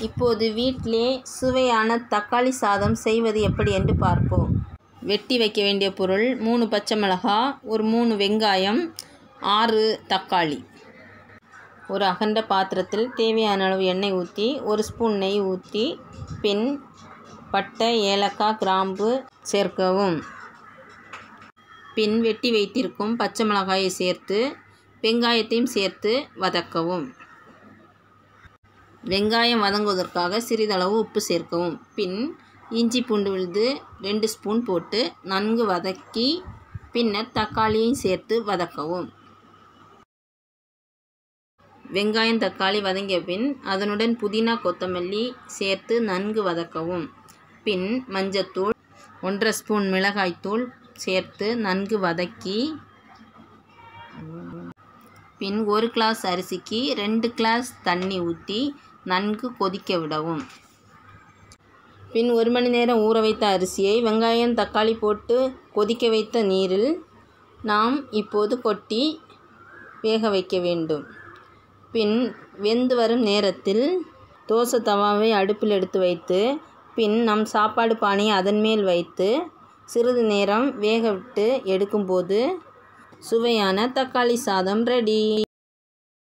இப்போது வீட்டிலே சுவையான தக்காளி சாதம் செய்வது எப்படி என்று பார்ப்போம். வெட்டி வைக்க வேண்டிய பொருள்: 3 பச்சை மிளகாய், ஒரு 3 வெங்காயம், 6 தக்காளி. ஒரு அகண்ட பாத்திரத்தில் தேவையான அளவு எண்ணெய் ஊற்றி 1 ஸ்பூன் நெய் ஊற்றி பின் பட்டை, ஏலக்காய், கிராம்பு சேர்க்கவும். பின் வெட்டி வைத்திருக்கும் பச்சை மிளகாயை சேர்த்து வெங்காயத்தையும் சேர்த்து வதக்கவும். வெங்காயம் வதங்குவதற்காக சிறிதளவு உப்பு சேர்க்கவும். பின் இஞ்சி பூண்டு விழுது 2 ஸ்பூன் போட்டு நன்கு வதக்கி பின்னர் தக்காளியையும் சேர்த்து வதக்கவும். வெங்காயம் தக்காளி வதங்கிய பின் அதனுடன் புதினா கொத்தமல்லி சேர்த்து நன்கு வதக்கவும். பின் மஞ்சத்தூள், 1½ ஸ்பூன் மிளகாய்த்தூள் சேர்த்து நன்கு வதக்கி பின் 1 கிளாஸ் அரிசிக்கு 2 கிளாஸ் தண்ணி ஊற்றி நன்கு கொதிக்க விடவும். பின் 1 மணி நேரம் ஊற வைத்த அரிசியை வெங்காயம் தக்காளி போட்டு கொதிக்க வைத்த நீரில் நாம் இப்போது கொட்டி வேக வைக்க வேண்டும். பின் வெந்து வரும் நேரத்தில் தோசை தவாவை அடுப்பில் எடுத்து வைத்து பின் நம் சாப்பாடு பானையை அதன் மேல் வைத்து சிறிது நேரம் வேக விட்டு எடுக்கும்போது சுவையான தக்காளி சாதம் ரெடி.